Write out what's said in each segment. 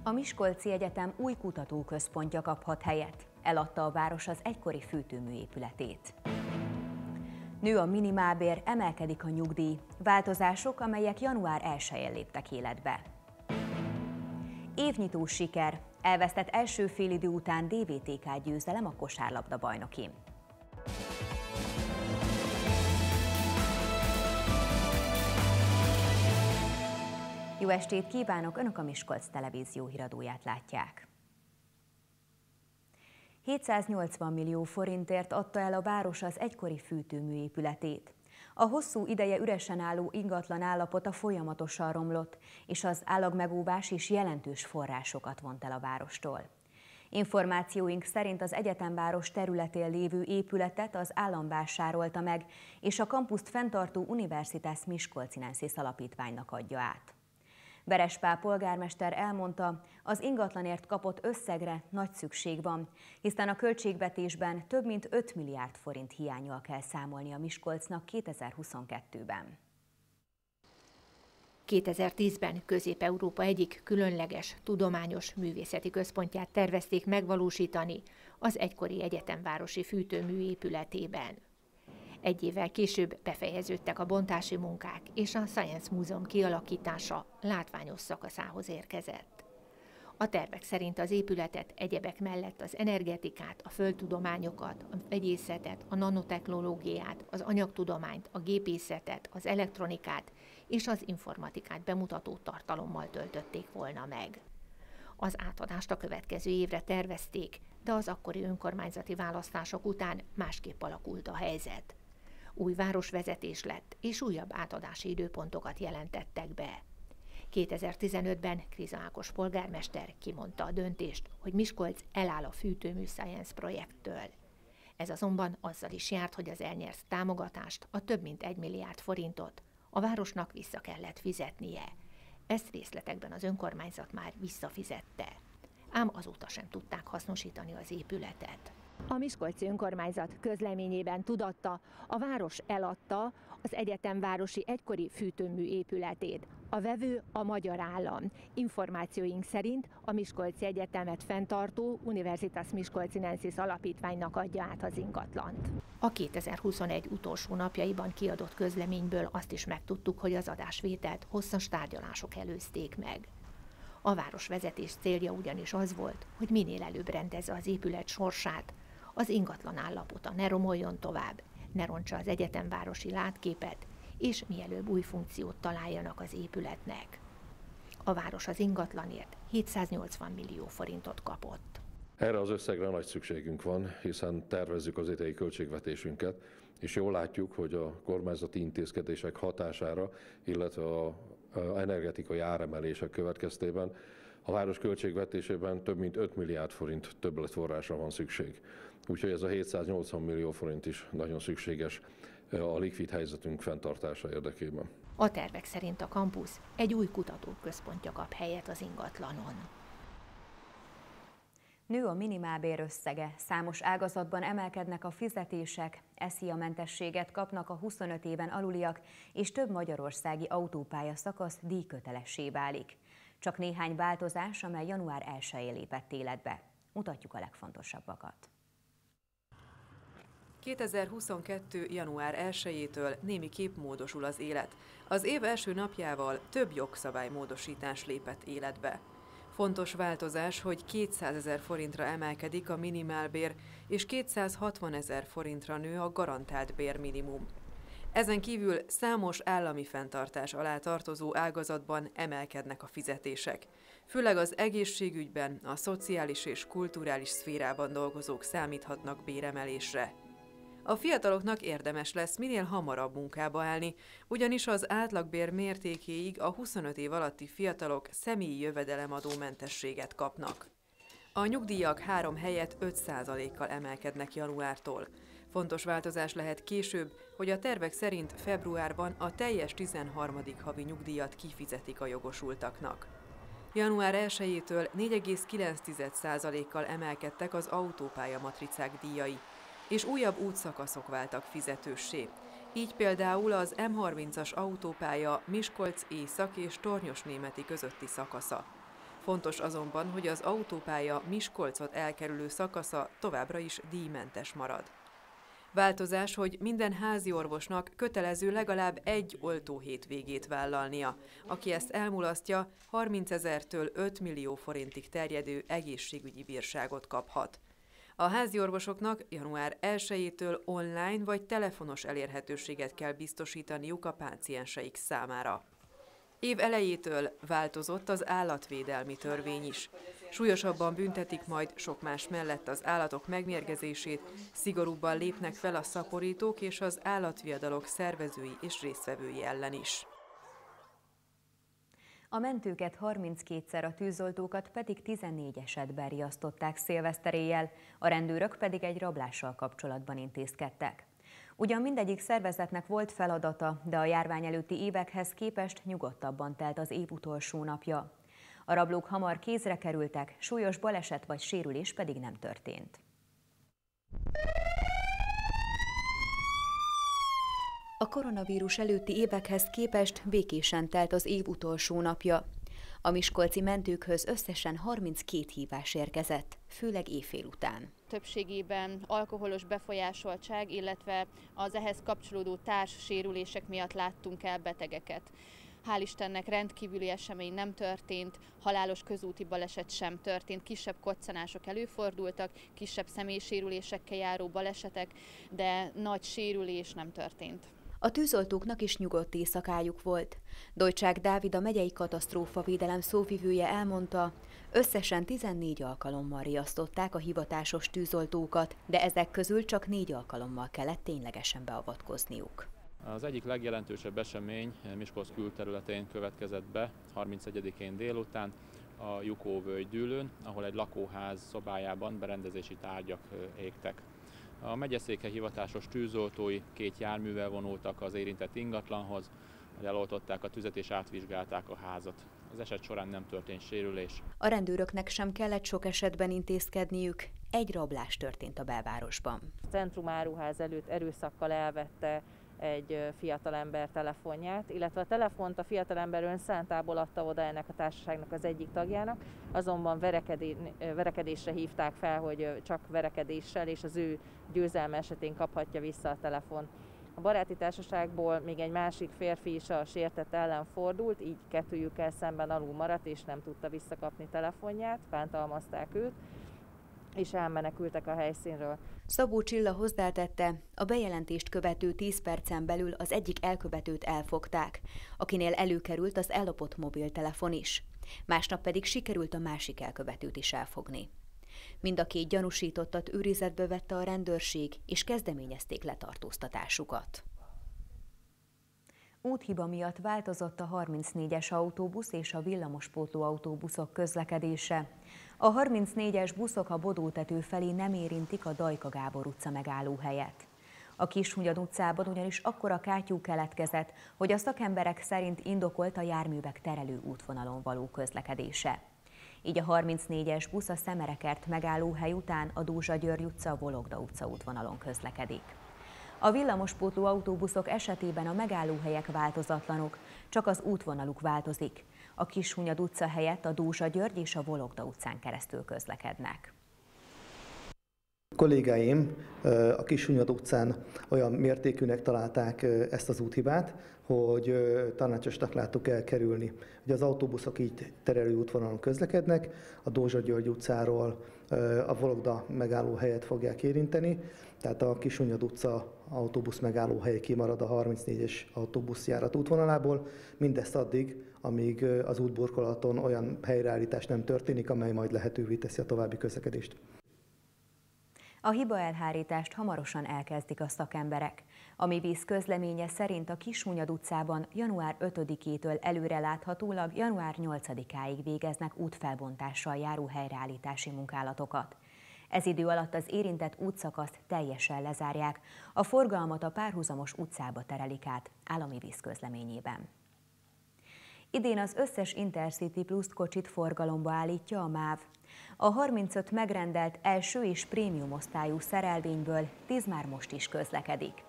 A Miskolci Egyetem új kutatóközpontja kaphat helyet. Eladta a város az egykori fűtőmű épületét. Nő a minimálbér, emelkedik a nyugdíj. Változások, amelyek január 1-én léptek életbe. Évnyitó siker. Elvesztett első félidő után DVTK győzelem a kosárlabda bajnokin. Jó estét kívánok! Önök a Miskolc televízió híradóját látják. 780 millió forintért adta el a város az egykori fűtőmű épületét. A hosszú ideje üresen álló ingatlan állapota folyamatosan romlott, és az állagmegóvás is jelentős forrásokat vont el a várostól. Információink szerint az egyetemváros területén lévő épületet az állam vásárolta meg, és a kampuszt fenntartó Universitas Miskolcinensis alapítványnak adja át. Veres Pál polgármester elmondta, az ingatlanért kapott összegre nagy szükség van, hiszen a költségvetésben több mint 5 milliárd forint hiánnyal kell számolni a Miskolcnak 2022-ben. 2010-ben Közép-Európa egyik különleges tudományos művészeti központját tervezték megvalósítani az egykori egyetemvárosi fűtőmű épületében. Egy évvel később befejeződtek a bontási munkák, és a Science Múzeum kialakítása látványos szakaszához érkezett. A tervek szerint az épületet egyebek mellett az energetikát, a földtudományokat, a vegyészetet, a nanotechnológiát, az anyagtudományt, a gépészetet, az elektronikát és az informatikát bemutató tartalommal töltötték volna meg. Az átadást a következő évre tervezték, de az akkori önkormányzati választások után másképp alakult a helyzet. Új városvezetés lett, és újabb átadási időpontokat jelentettek be. 2015-ben Kriza Ákos polgármester kimondta a döntést, hogy Miskolc eláll a fűtőmű Science projekttől. Ez azonban azzal is járt, hogy az elnyert támogatást, a több mint 1 milliárd forintot a városnak vissza kellett fizetnie. Ezt részletekben az önkormányzat már visszafizette. Ám azóta sem tudták hasznosítani az épületet. A miskolci önkormányzat közleményében tudatta, a város eladta az egyetemvárosi egykori fűtőmű épületét. A vevő a magyar állam. Információink szerint a Miskolci Egyetemet fenntartó Universitas Miskolcinensis alapítványnak adja át az ingatlant. A 2021 utolsó napjaiban kiadott közleményből azt is megtudtuk, hogy az adásvételt hosszas tárgyalások előzték meg. A városvezetés célja ugyanis az volt, hogy minél előbb rendezze az épület sorsát, az ingatlan állapota ne romoljon tovább, ne rontsa az egyetemvárosi látképet, és mielőbb új funkciót találjanak az épületnek. A város az ingatlanért 780 millió forintot kapott. Erre az összegre nagy szükségünk van, hiszen tervezzük az idei költségvetésünket, és jól látjuk, hogy a kormányzati intézkedések hatására, illetve az energetikai áremelések következtében a város költségvetésében több mint 5 milliárd forint többletforrásra van szükség. Úgyhogy ez a 780 millió forint is nagyon szükséges a likvid helyzetünk fenntartása érdekében. A tervek szerint a kampusz egy új kutatóközpontja kap helyet az ingatlanon. Nő a minimálbér összege, számos ágazatban emelkednek a fizetések, SZIA-mentességet kapnak a 25 éven aluliak, és több magyarországi autópálya szakasz díjkötelessé válik. Csak néhány változás, amely január 1-én lépett életbe. Mutatjuk a legfontosabbakat. 2022. január 1-től némiképp módosul az élet. Az év első napjával több jogszabálymódosítás lépett életbe. Fontos változás, hogy 200 000 forintra emelkedik a minimálbér, és 260 000 forintra nő a garantált bérminimum. Ezen kívül számos állami fenntartás alá tartozó ágazatban emelkednek a fizetések. Főleg az egészségügyben, a szociális és kulturális szférában dolgozók számíthatnak béremelésre. A fiataloknak érdemes lesz minél hamarabb munkába állni, ugyanis az átlagbér mértékéig a 25 év alatti fiatalok személyi jövedelemadómentességet kapnak. A nyugdíjak 3 helyett 5%-kal emelkednek januártól. Fontos változás lehet később, hogy a tervek szerint februárban a teljes 13. havi nyugdíjat kifizetik a jogosultaknak. Január 1-től 4,9%-kal emelkedtek az autópályamatricák díjai, és újabb útszakaszok váltak fizetőssé. Így például az M30-as autópálya Miskolc észak és Tornyosnémeti közötti szakasza. Fontos azonban, hogy az autópálya Miskolcot elkerülő szakasza továbbra is díjmentes marad. Változás, hogy minden házi orvosnak kötelező legalább egy oltóhétvégét vállalnia. Aki ezt elmulasztja, 30 000-től 5 millió forintig terjedő egészségügyi bírságot kaphat. A házi orvosoknak január 1-től online vagy telefonos elérhetőséget kell biztosítaniuk a pácienseik számára. Év elejétől változott az állatvédelmi törvény is. Súlyosabban büntetik majd sok más mellett az állatok megmérgezését, szigorúbban lépnek fel a szaporítók és az állatviadalok szervezői és résztvevői ellen is. A mentőket 32-szer, a tűzoltókat pedig 14 esetben riasztották szilveszter éjjel, a rendőrök pedig egy rablással kapcsolatban intézkedtek. Ugyan mindegyik szervezetnek volt feladata, de a járvány előtti évekhez képest nyugodtabban telt az év utolsó napja. A rablók hamar kézre kerültek, súlyos baleset vagy sérülés pedig nem történt. A koronavírus előtti évekhez képest békésen telt az év utolsó napja. A miskolci mentőkhöz összesen 32 hívás érkezett, főleg éjfél után. Többségében alkoholos befolyásoltság, illetve az ehhez kapcsolódó társsérülések miatt láttunk el betegeket. Hál' Istennek rendkívüli esemény nem történt, halálos közúti baleset sem történt, kisebb koccanások előfordultak, kisebb személysérülésekkel járó balesetek, de nagy sérülés nem történt. A tűzoltóknak is nyugodt éjszakájuk volt. Dojcsák Dávid, a megyei katasztrófavédelem szóvivője elmondta, összesen 14 alkalommal riasztották a hivatásos tűzoltókat, de ezek közül csak 4 alkalommal kellett ténylegesen beavatkozniuk. Az egyik legjelentősebb esemény Miskolc külterületén következett be 31-én délután a Jukó-völgy dűlőn, ahol egy lakóház szobájában berendezési tárgyak égtek. A megyeszékhely hivatásos tűzoltói 2 járművel vonultak az érintett ingatlanhoz, hogy eloltották a tüzet és átvizsgálták a házat. Az eset során nem történt sérülés. A rendőröknek sem kellett sok esetben intézkedniük, egy rablás történt a belvárosban. A Centrum áruház előtt erőszakkal elvette egy fiatalember telefonját, illetve a telefont a fiatalember önszántából adta oda ennek a társaságnak az egyik tagjának, azonban verekedésre hívták fel, hogy csak verekedéssel és az ő győzelme esetén kaphatja vissza a telefon. A baráti társaságból még egy másik férfi is a sértett ellen fordult, így kettőjükkel szemben alul maradt és nem tudta visszakapni telefonját, bántalmazták őt, és elmenekültek a helyszínről. Szabó Csilla hozzátette, a bejelentést követő 10 percen belül az egyik elkövetőt elfogták, akinél előkerült az ellopott mobiltelefon is. Másnap pedig sikerült a másik elkövetőt is elfogni. Mind a 2 gyanúsítottat őrizetbe vette a rendőrség, és kezdeményezték letartóztatásukat. Úthiba miatt változott a 34-es autóbusz és a villamospótló autóbuszok közlekedése. A 34-es buszok a Bodótető felé nem érintik a Dajka Gábor utca megállóhelyet. A Kishunyad utcában ugyanis akkora kátyú keletkezett, hogy a szakemberek szerint indokolt a járművek terelő útvonalon való közlekedése. Így a 34-es busz a Szemerekert megállóhely után a Dózsa György utca, Vologda utca útvonalon közlekedik. A villamospótló autóbuszok esetében a megállóhelyek változatlanok, csak az útvonaluk változik. A Kishunyad utca helyett a Dózsa György és a Vologda utcán keresztül közlekednek. A kollégáim a Kishunyad utcán olyan mértékűnek találták ezt az úthibát, hogy tanácsosnak láttuk elkerülni. Ugye az autóbuszok így terelő útvonalon közlekednek, a Dózsa György utcáról a Vologda megállóhelyet fogják érinteni, tehát a Kishunyad utca autóbusz megállóhely kimarad a 34-es autóbuszjárat útvonalából, mindezt addig, amíg az útburkolaton olyan helyreállítás nem történik, amely majd lehetővé teszi a további közlekedést. A hibaelhárítást hamarosan elkezdik a szakemberek. A MIVISZ közleménye szerint a Kishunyad utcában január 5-től előreláthatólag január 8-áig végeznek útfelbontással járó helyreállítási munkálatokat. Ez idő alatt az érintett útszakaszt teljesen lezárják, a forgalmat a párhuzamos utcába terelik át, áll a MIVISZ közleményében. Idén az összes Intercity Plus kocsit forgalomba állítja a MÁV. A 35 megrendelt első és prémium osztályú szerelvényből 10 már most is közlekedik.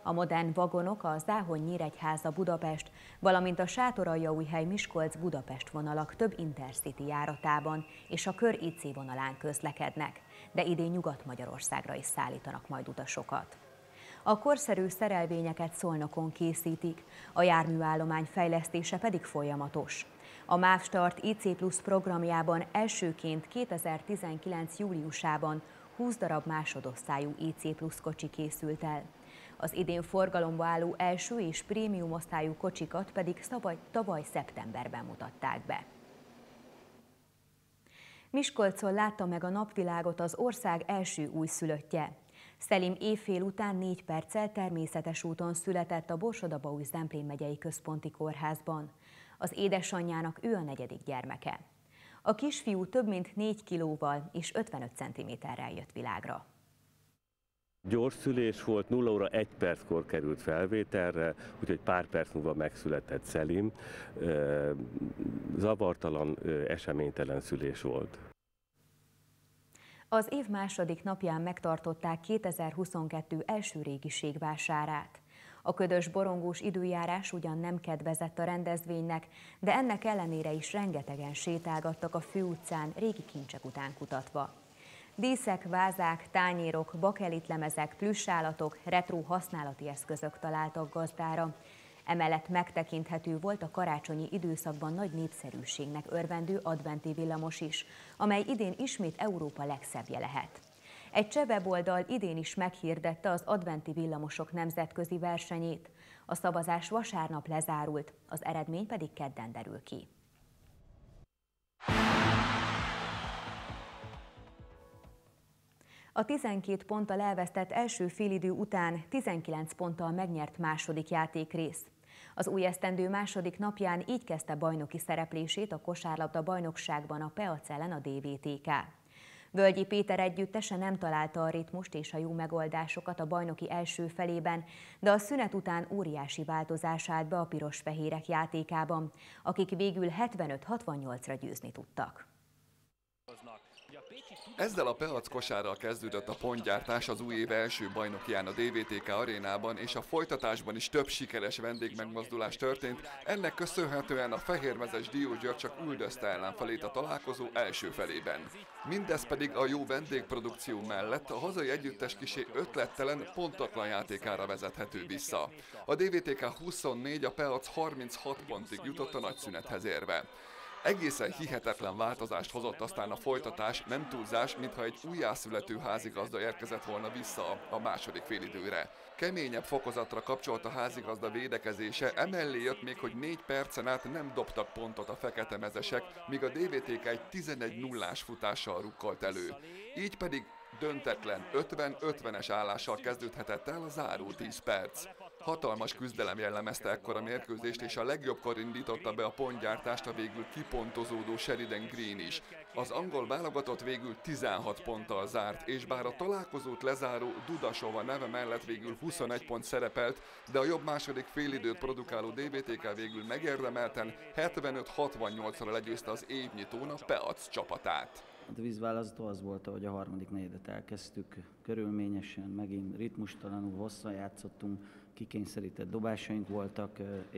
A modern vagonok a Záhony-Nyíregyháza Budapest, valamint a Sátoraljaújhely-Miskolc-Budapest vonalak több intercity járatában és a Kör IC vonalán közlekednek, de idén Nyugat-Magyarországra is szállítanak majd utasokat. A korszerű szerelvényeket Szolnokon készítik, a járműállomány fejlesztése pedig folyamatos. A MÁV Start IC Plus programjában elsőként 2019. júliusában 20 darab másodosztályú IC Plus kocsi készült el. Az idén forgalomba álló első és prémium osztályú kocsikat pedig tavaly szeptemberben mutatták be. Miskolcon látta meg a napvilágot az ország első újszülöttje. Szelim éjfél után 4 perccel természetes úton született a Borsod-Abaúj-Zemplén megyei központi kórházban. Az édesanyjának ő a 4. gyermeke. A kisfiú több mint 4 kilóval és 55 cm-rel jött világra. Gyors szülés volt, 0 óra 1 perckor került felvételre, úgyhogy pár perc múlva megszületett Szelim. Zavartalan, eseménytelen szülés volt. Az év második napján megtartották 2022 első régiségvásárát. A ködös, borongós időjárás ugyan nem kedvezett a rendezvénynek, de ennek ellenére is rengetegen sétálgattak a főutcán régi kincsek után kutatva. Díszek, vázák, tányérok, bakelitlemezek, plüssállatok, retró használati eszközök találtak gazdára. Emellett megtekinthető volt a karácsonyi időszakban nagy népszerűségnek örvendő adventi villamos is, amely idén ismét Európa legszebbje lehet. Egy cseh weboldal idén is meghirdette az adventi villamosok nemzetközi versenyét. A szavazás vasárnap lezárult, az eredmény pedig kedden derül ki. A 12 ponttal elvesztett első félidő után 19 ponttal megnyert második játékrész. Az új esztendő második napján így kezdte bajnoki szereplését a kosárlabda bajnokságban a Peac ellen a DVTK. Völgyi Péter együttese nem találta a ritmust és a jó megoldásokat a bajnoki első felében, de a szünet után óriási változás állt be a piros-fehérek játékában, akik végül 75-68-ra győzni tudtak. Ezzel a Peac kosárral kezdődött a pontgyártás az új év első bajnokján a DVTK arénában, és a folytatásban is több sikeres vendégmegmozdulás történt, ennek köszönhetően a fehérmezes Diósgyőr csak üldözte ellenfelét a találkozó első felében. Mindez pedig a jó vendégprodukció mellett a hazai együttes kissé ötlettelen, pontatlan játékára vezethető vissza. A DVTK 24, a Peac 36 pontig jutott a nagyszünethez érve. Egészen hihetetlen változást hozott aztán a folytatás, nem túlzás, mintha egy újjászülető házigazda érkezett volna vissza a második félidőre. Keményebb fokozatra kapcsolt a házigazda védekezése, emellé jött még, hogy 4 percen át nem dobtak pontot a feketemezesek, míg a DVTK egy 11-0-ás futással rukkolt elő. Így pedig döntetlen 50-50-es állással kezdődhetett el a záró 10 perc. Hatalmas küzdelem jellemezte ekkor a mérkőzést, és a legjobbkor indította be a pontgyártást a végül kipontozódó Sheridan Green is. Az angol válogatott végül 16 ponttal zárt, és bár a találkozót lezáró Dudasova neve mellett végül 21 pont szerepelt, de a jobb második félidőt produkáló DVTK végül megérdemelten 75-68-ra legyőzte az évnyitón a Peac csapatát. A vízválasztó az volt, hogy a harmadik negyedet elkezdtük körülményesen, megint ritmustalanul, hosszan játszottunk, kikényszerített dobásaink voltak,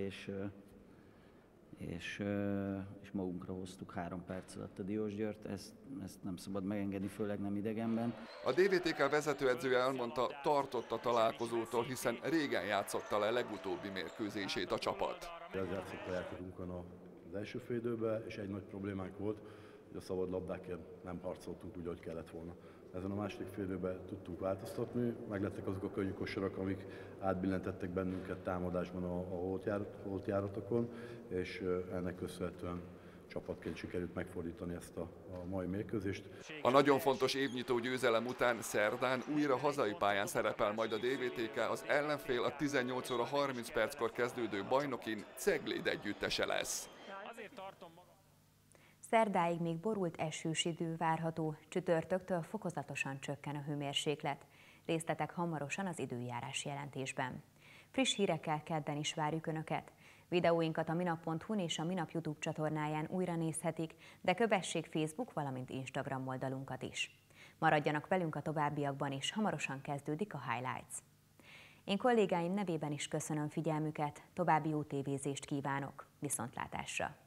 és magunkra hoztuk 3 perc alatt a Diósgyőrt, ezt nem szabad megengedni, főleg nem idegenben. A DVTK vezetőedzője elmondta, tartott a találkozótól, hiszen régen játszotta le legutóbbi mérkőzését a csapat. Ez játszott a játékunkon az első fél időben, és egy nagy problémánk volt, hogy a szabad labdákért nem harcoltunk úgy, ahogy kellett volna. Ezen a második fél időben tudtunk változtatni, meglettek azok a könnyű kosarak, amik átbillentettek bennünket támadásban a holtjáratokon, és ennek köszönhetően csapatként sikerült megfordítani ezt a mai mérkőzést. A nagyon fontos évnyitó győzelem után szerdán újra hazai pályán szerepel majd a DVTK, az ellenfél a 18 óra 30 perckor kezdődő bajnokin Cegléd együttese lesz. Szerdáig még borult esős idő várható, csütörtöktől fokozatosan csökken a hőmérséklet. Részletek hamarosan az időjárás jelentésben. Friss hírekkel kedden is várjuk Önöket. Videóinkat a minap.hu-n és a Minap YouTube csatornáján újra nézhetik, de kövessék Facebook, valamint Instagram oldalunkat is. Maradjanak velünk a továbbiakban is, hamarosan kezdődik a Highlights. Én kollégáim nevében is köszönöm figyelmüket, további jó tévézést kívánok, viszontlátásra!